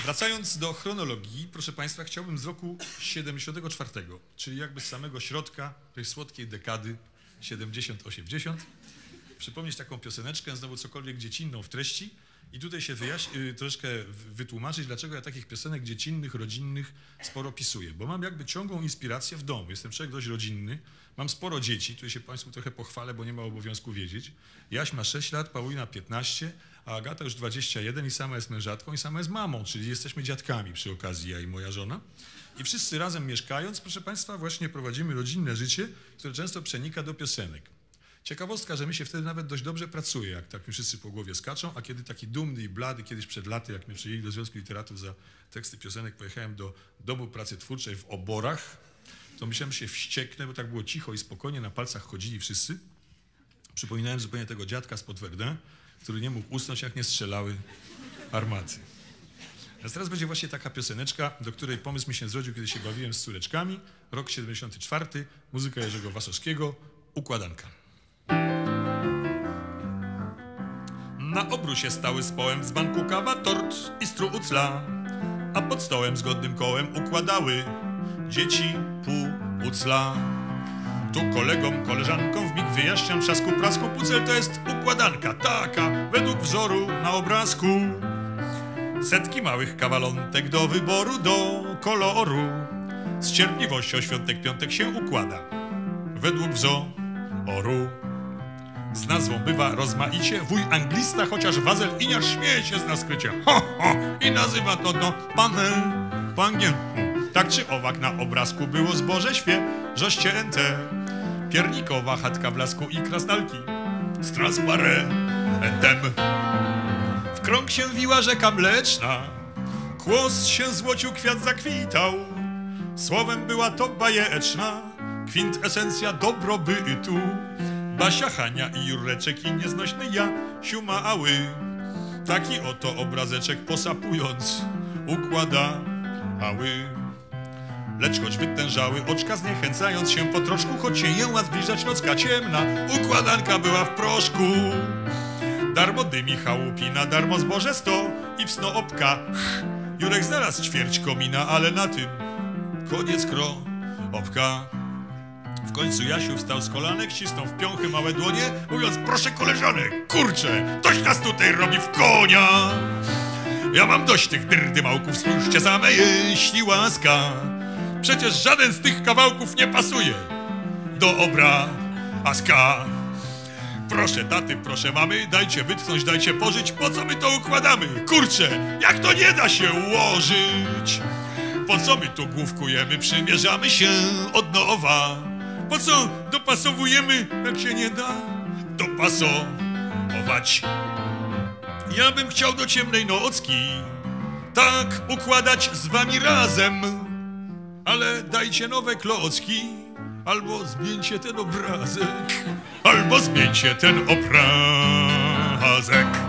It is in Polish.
Wracając do chronologii, proszę Państwa, chciałbym z roku 74, czyli jakby z samego środka tej słodkiej dekady 70-80, przypomnieć taką pioseneczkę, znowu cokolwiek dziecinną w treści i tutaj się troszkę wytłumaczyć, dlaczego ja takich piosenek dziecinnych, rodzinnych sporo pisuję. Bo mam jakby ciągłą inspirację w domu. Jestem człowiek dość rodzinny, mam sporo dzieci, tutaj się Państwu trochę pochwalę, bo nie ma obowiązku wiedzieć. Jaś ma 6 lat, Paulina 15, a Agata już 21 i sama jest mężatką i sama jest mamą, czyli jesteśmy dziadkami przy okazji, ja i moja żona. I wszyscy razem mieszkając, proszę Państwa, właśnie prowadzimy rodzinne życie, które często przenika do piosenek. Ciekawostka, że mi się wtedy nawet dość dobrze pracuje, jak tak mi wszyscy po głowie skaczą, a kiedy taki dumny i blady, kiedyś przed laty, jak mnie przyjęli do Związku Literatów za teksty piosenek, pojechałem do Domu Pracy Twórczej w Oborach, to myślałem, że się wścieknę, bo tak było cicho i spokojnie, na palcach chodzili wszyscy. Przypominałem zupełnie tego dziadka spod Verdun, który nie mógł usnąć, jak nie strzelały armaty. A teraz będzie właśnie taka pioseneczka, do której pomysł mi się zrodził, kiedy się bawiłem z córeczkami. Rok 74, muzyka Jerzego Wasowskiego, Układanka. Na obrusie stały z połem z banku kawa, tort i stru ucla, a pod stołem zgodnym kołem układały dzieci pół ucla. Tu kolegom, koleżankom w mig wyjaśniam trzasku, prasku, pucel to jest układanka taka, według wzoru na obrazku. Setki małych kawalątek do wyboru, do koloru. Z cierpliwością świątek piątek się układa, według wzoru. Z nazwą bywa rozmaicie, wuj anglista, chociaż wazel iniarz śmieje się z nas skrycie. Ho, ho, i nazywa to no panel po angielsku. Tak czy owak na obrazku było zboże świeżościęte. Piernikowa chatka w lasku i krasnalki z transparentem. W krąg się wiła rzeka mleczna, kłos się złocił, kwiat zakwitał. Słowem była to bajeczna kwintesencja dobrobytu. Basia, Hania i Jureczek i nieznośny Jasiu mały. Taki oto obrazeczek posapując układały. Lecz choć wytężały oczka, zniechęcając się po troszku, choć się jęła zbliżać nocka ciemna, układanka była w proszku. Darmo dymi chałupina, darmo zboże sto i w snoopka. Jurek znalazł ćwierć komina, ale na tym koniec kropka. W końcu Jasiu wstał z kolanek, ścisnął w piąchy małe dłonie, mówiąc: proszę koleżanek, kurczę, ktoś nas tutaj robi w konia. Ja mam dość tych dyrdymałków, spójrzcie same, jeśli łaska. Przecież żaden z tych kawałków nie pasuje do obrazka. Proszę taty, proszę mamy, dajcie wytchnąć, dajcie pożyć, po co my to układamy? Kurczę, jak to nie da się ułożyć? Po co my tu główkujemy, przymierzamy się od nowa? Po co dopasowujemy, jak się nie da dopasować? Ja bym chciał do ciemnej nocki tak układać z wami razem, ale dajcie nowe klocki, albo zmieńcie ten obrazek, albo zmieńcie ten obrazek.